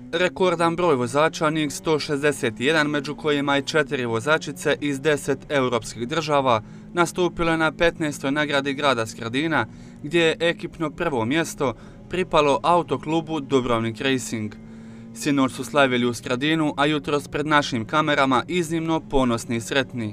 Rekordan broj vozača, njih 161, među kojima i 4 vozačice iz 10 europskih država, nastupilo je na 15. nagradi grada Skradina, gdje je ekipno prvo mjesto pripalo autoklubu Dubrovnik Racing. Sinoć su slavili u Skradinu, a jutros pred našim kamerama iznimno ponosni i sretni.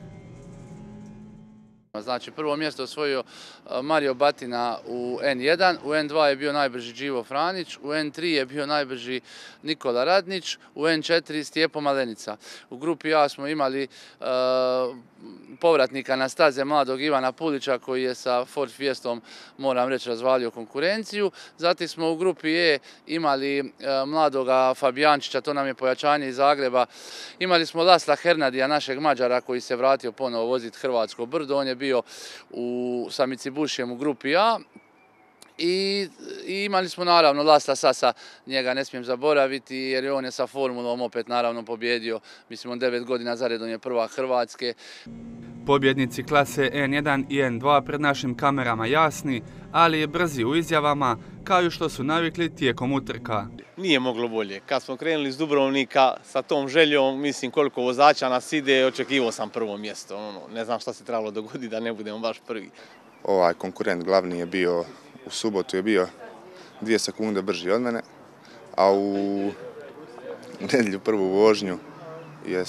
Znači, prvo mjesto osvojio Mario Batina u N1, u N2 je bio najbrži Đivo Franić, u N3 je bio najbrži Nikola Radnić, u N4 Stjepo Malenica. U grupi A smo imali povratnika na staze mladog Ivana Pulića koji je sa Ford Fiestom, moram reći, razvalio konkurenciju. Zatim smo u grupi E imali mladoga Fabijančića, to nam je pojačanje iz Zagreba. Imali smo Lasla Hernadija, našeg Mađara, koji se vratio ponovo voziti Hrvatsko brdo. On je bio sa Mitsubushijem u grupi A. I imali smo naravno Lasla Sasa, njega ne smijem zaboraviti jer on je sa formulom opet naravno pobjedio, mislim on 9 godina zaredom je prvak Hrvatske. Pobjednici klase N1 i N2 pred našim kamerama jasni, ali je brzi u izjavama, kao i što su navikli tijekom utrka. Nije moglo bolje. Kad smo krenuli iz Dubrovnika sa tom željom, mislim koliko vozača nas ide, očekivao sam prvo mjesto. Ne znam šta se trebalo dogoditi da ne budemo baš prvi. Ovaj konkurent glavni je bio, u subotu je bio 2 sekunde brži od mene, a u nedjelju prvu vožnju je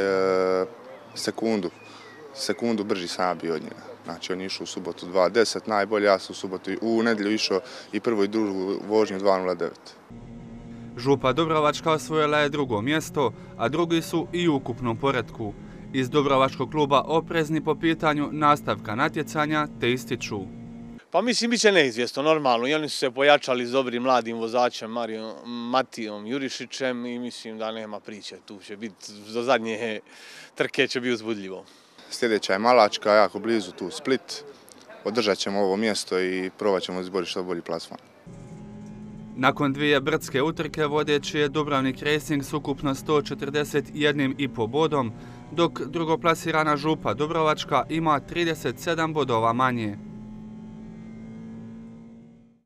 sekundu brži sam bio od njega. Znači on je išao u subotu 2.10 najbolje, ja sam u nedjelju išao i prvu i drugu vožnju 2.09. Župa Dubrovačka osvojila je drugo mjesto, a drugi su i u ukupnom poretku. Iz Dubrovačkog kluba oprezni po pitanju nastavka natjecanja te ističu. Pa mislim, bit će neizvjesno, normalno. I oni su se pojačali s dobrim mladim vozačem Matijom Jurišićem i mislim da nema priče. Tu će biti, do zadnje trke će biti uzbudljivo. Sljedeća je Malačka, jako blizu tu Split. Održat ćemo ovo mjesto i probat ćemo izboriti što bolji plasman. Nakon 2 brdske utrke vodeći je Dubrovnik Racing s ukupno 141,5 bodom, dok drugoplasirana Župa Dubrovačka ima 37 bodova manje.